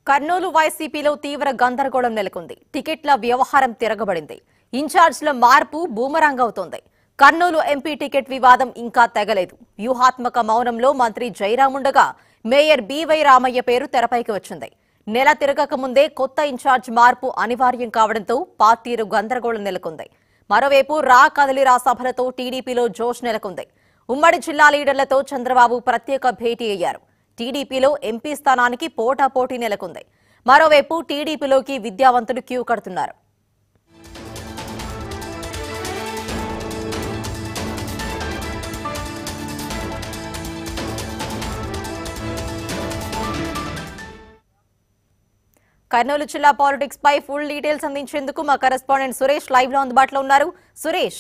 కర్నూలు వైసీపీలో తీవ్ర గందరగోళం నెలకొంది. టికెట్ల వ్యవహారం తిరగబడింది. ఇన్ఛార్జ్ల మార్పు బూమరాంగ్ అవుతోంది. కర్నూలు ఎంపీ టికెట్ వివాదం ఇంకా తెగలేదు. వ్యూహాత్మక మౌనంలో మంత్రి జయరాం ఉండగా మేయర్ బీవై రామయ్య పేరు తెరపైకి వచ్చింది. నెల తిరగక ముందే కొత్త ఇన్ఛార్జ్ మార్పు అనివార్యం కావడంతో పార్టీలో గందరగోళం నెలకొంది. మరోవైపు రా కదలిరా సభలతో టీడీపీలో జోష్ నెలకొంది. ఉమ్మడి జిల్లా లీడర్లతో చంద్రబాబు ప్రత్యేక భేటీ అయ్యారు. టీడీపీలో ఎంపీ స్థానానికి పోటాపోటీ నెలకొంది. మరోవైపు టీడీపీలోకి విద్యావంతులు క్యూ కడుతున్నారు. కర్నూలు జిల్లా పాలిటిక్స్ పై ఫుల్ డీటెయిల్స్ అందించేందుకు మా కరెస్పాండెంట్ సురేష్ లైవ్ లో అందుబాటులో ఉన్నారు. సురేష్,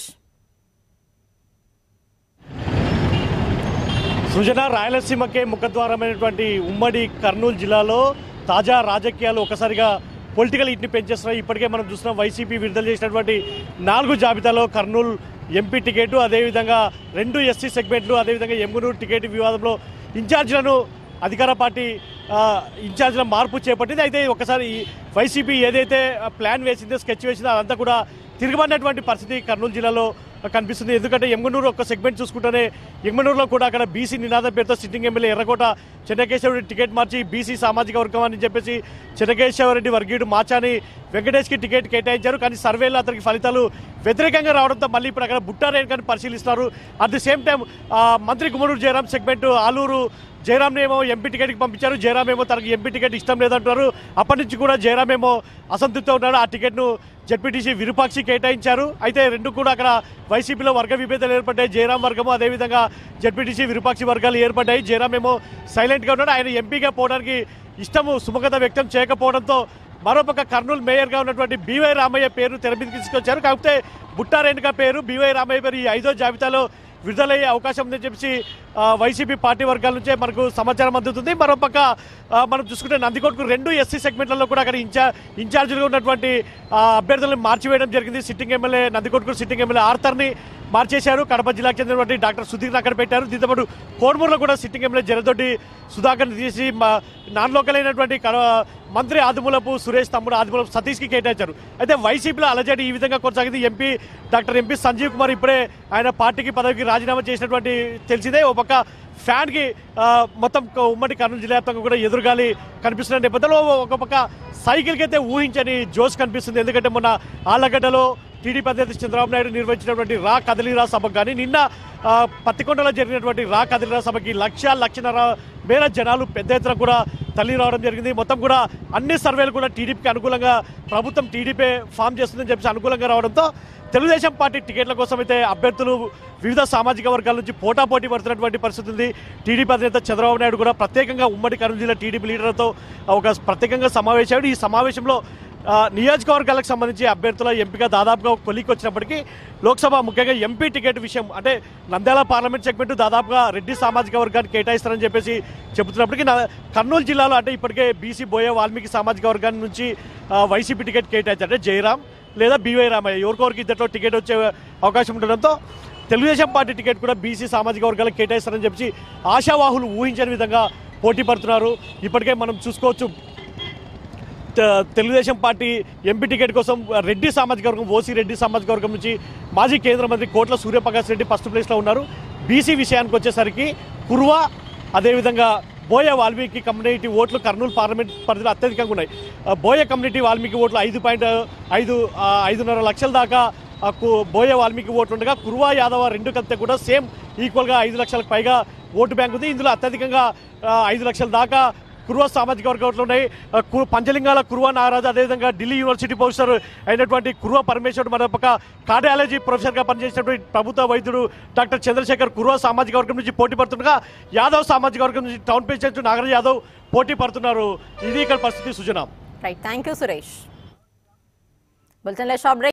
సృజన, రాయలసీమకే ముఖద్వారమైనటువంటి ఉమ్మడి కర్నూలు జిల్లాలో తాజా రాజకీయాలు ఒకసారిగా పొలిటికల్ హీట్ని పెంచేస్తున్నాయి. ఇప్పటికే మనం చూస్తున్నాం, వైసీపీ విడుదల చేసినటువంటి 4 జాబితాలో కర్నూలు ఎంపీ టికెట్, అదేవిధంగా 2 ఎస్సీ సెగ్మెంట్లు, అదేవిధంగా ఎమ్మునూరు టికెట్ వివాదంలో ఇన్ఛార్జీలను అధికార పార్టీ ఇన్ఛార్జ్ల మార్పు చేపట్టింది. అయితే ఒకసారి వైసీపీ ఏదైతే ప్లాన్ వేసిందో, స్కెచ్ వేసిందో అదంతా కూడా తిరగబడినటువంటి పరిస్థితి కర్నూలు జిల్లాలో కనిపిస్తుంది. ఎందుకంటే ఎమ్మునూరు ఒక సెగ్మెంట్ చూసుకుంటేనే ఎమ్మునూరులో కూడా అక్కడ బీసీ నినాదం పేరుతో సిట్టింగ్ ఎమ్మెల్యే ఎర్రకోట చెన్నకేశవరెడ్డి టికెట్ మార్చి బీసీ సామాజిక వర్గం అని చెప్పేసి చెన్నకేశవరెడ్డి వర్గీయుడు మాచాని వెంకటేష్కి టికెట్ కేటాయించారు. కానీ సర్వేలో అతనికి ఫలితాలు వ్యతిరేకంగా రావడంతో మళ్ళీ ఇప్పుడు అక్కడ బుట్టారేణుకని పరిశీలిస్తున్నారు. అట్ ది సేమ్ టైం మంత్రి గుమ్మనూరు జయరాం సెగ్మెంట్ ఆలూరు జయరాంని ఏమో ఎంపీ టికెట్కి పంపించారు. జయరాం ఏమో తనకు ఎంపీ టికెట్ ఇష్టం లేదంటున్నారు. అప్పటి నుంచి కూడా జయరాం ఏమో అసంతృప్తితో ఉన్నాడు. ఆ టికెట్ను జడ్పీటీసీ విరూపాక్షి కేటాయించారు. అయితే రెండు కూడా అక్కడ వైసీపీలో వర్గ విభేదాలు ఏర్పడ్డాయి. జయరాం వర్గము, అదేవిధంగా జడ్పీటీసీ విరూపాక్షి వర్గాలు ఏర్పడ్డాయి. జయరాం ఏమో సైలెంట్గా ఉన్నాడు. ఆయన ఎంపీగా పోవడానికి ఇష్టము సుముఖత వ్యక్తం చేయకపోవడంతో మరోపక్క కర్నూలు మేయర్గా ఉన్నటువంటి బీవై రామయ్య పేరు తెర మీదకి తీసుకొచ్చారు. కాకపోతే బుట్టారేణుక పేరు, బీవై రామయ్య పేరు ఈ 5వ జాబితాలో విడుదలయ్యే అవకాశం ఉందని చెప్పి వైసీపీ పార్టీ వర్గాల నుంచే మనకు సమాచారం అందుతుంది. మరోపక్క మనం చూసుకుంటే నందికోటకు 2 ఎస్సీ సెగ్మెంట్లలో కూడా అక్కడ ఇన్ఛార్జీలుగా ఉన్నటువంటి అభ్యర్థులను మార్చివేయడం జరిగింది. సిట్టింగ్ ఎమ్మెల్యే నందికోటకు సిట్టింగ్ ఎమ్మెల్యే ఆర్థర్ని మార్చేశారు. కడప జిల్లాకు చెందినటువంటి డాక్టర్ సుధీర్ని అక్కడ పెట్టారు. దీంతో పాటు కోడుమూరులో కూడా సిట్టింగ్ ఎమ్మెల్యే జరదొడ్డి సుధాకర్ని తీసి నాన్ లోకల్ అయినటువంటి మంత్రి ఆదిమూలపు సురేష్ తమ్ముడు ఆదిమూలపు సతీష్కి కేటాయించారు. అయితే వైసీపీలో అలజడి ఈ విధంగా కొనసాగింది. డాక్టర్ ఎంపీ సంజీవ్ కుమార్ ఇప్పుడే ఆయన పార్టీకి పదవికి రాజీనామా చేసినటువంటి తెలిసిందే. ఒక పక్క ఫ్యాన్కి మొత్తం ఉమ్మడి కర్నూలు జిల్లా వ్యాప్తంగా కూడా ఎదురుగాలి కనిపిస్తున్న నేపథ్యంలో ఒక పక్క సైకిల్కి అయితే ఊహించని జోష్ కనిపిస్తుంది. ఎందుకంటే మొన్న ఆళ్లగడ్డలో టీడీపీ అధ్యక్షుడు చంద్రబాబు నాయుడు నిర్వహించినటువంటి రా కదలిరా సభకు కానీ నిన్న పత్తికొండలో జరిగినటువంటి రా కదలిరా సభకి 1,00,000 మేర జనాలు పెద్ద ఎత్తున కూడా తల్లి రావడం జరిగింది. మొత్తం కూడా అన్ని సర్వేలు కూడా టీడీపీకి అనుకూలంగా, ప్రభుత్వం టీడీపీ ఫామ్ చేస్తుందని చెప్పి అనుకూలంగా రావడంతో తెలుగుదేశం పార్టీ టికెట్ల కోసం అయితే అభ్యర్థులు వివిధ సామాజిక వర్గాల నుంచి పోటాపోటీ పడుతున్నటువంటి పరిస్థితి ఉంది. టీడీపీ అధినేత చంద్రబాబు నాయుడు కూడా ప్రత్యేకంగా ఉమ్మడి కర్నూలు జిల్లా టీడీపీ లీడర్లతో ఒక ప్రత్యేకంగా సమావేశం. ఈ సమావేశంలో నియోజకవర్గాలకు సంబంధించి అభ్యర్థుల ఎంపిక దాదాపుగా ఒక కొలికి వచ్చినప్పటికీ లోక్సభ ముఖ్యంగా ఎంపీ టికెట్ విషయం అంటే నంద్యాల పార్లమెంట్ సెగ్మెంట్ దాదాపుగా రెడ్డి సామాజిక వర్గానికి కేటాయిస్తారని చెప్పేసి చెబుతున్నప్పటికీ కర్నూలు జిల్లాలో అంటే ఇప్పటికే బీసీ బోయ వాల్మీకి సామాజిక వర్గాన్ని నుంచి వైసీపీ టికెట్ కేటాయించారు. అంటే జయరాం లేదా బీవై రామయ్య ఎవరికొరికి ఇద్దరిలో టికెట్ వచ్చే అవకాశం ఉండడంతో తెలుగుదేశం పార్టీ టికెట్ కూడా బీసీ సామాజిక వర్గాలకు కేటాయిస్తారని చెప్పి ఆశావాహులు ఊహించని విధంగా పోటీ పడుతున్నారు. ఇప్పటికే మనం చూసుకోవచ్చు, తెలుగుదేశం పార్టీ ఎంపీ టికెట్ కోసం రెడ్డి సామాజిక వర్గం, ఓసీ రెడ్డి సామాజిక వర్గం నుంచి మాజీ కేంద్ర మంత్రి కోట్ల సూర్యప్రకాష్ రెడ్డి ఫస్ట్ ప్లేస్లో ఉన్నారు. బీసీ విషయానికి వచ్చేసరికి కుర్వా, అదేవిధంగా బోయ వాల్మీకి కమ్యూనిటీ ఓట్లు కర్నూలు పార్లమెంట్ పరిధిలో అత్యధికంగా ఉన్నాయి. బోయ కమ్యూనిటీ వాల్మీకి ఓట్లు 5.5 లక్షల దాకా బోయ వాల్మీకి ఓట్లు ఉండగా కుర్వా యాదవ 2 కలిపితే కూడా సేమ్ ఈక్వల్గా 5 లక్షలకు పైగా ఓటు బ్యాంక్ ఉంది. ఇందులో అత్యధికంగా 5 లక్షల దాకా కుర్వా సామాజిక వర్గ ఓట్లు ఉన్నాయి. పంచలింగాల కుర్వా నాగరాజు, అదేవిధంగా ఢిల్లీ యూనివర్సిటీ ప్రొఫెసర్ అయినటువంటి కుర్వా పరమేశ్వరుడు, మరొక కార్డియాలజీ ప్రొఫెసర్గా పనిచేసినటువంటి ప్రభుత్వ వైద్యుడు డాక్టర్ చంద్రశేఖర్ కుర్వా సామాజిక వర్గం నుంచి పోటీ పడుతుండగా యాదవ్ సామాజిక వర్గం నుంచి టౌన్ ప్రెసిడెంట్ నాగరాజ్ యాదవ్ పోటీ పడుతున్నారు. ఇది ఇక్కడ పరిస్థితి. Sujana, right, thank you Suresh.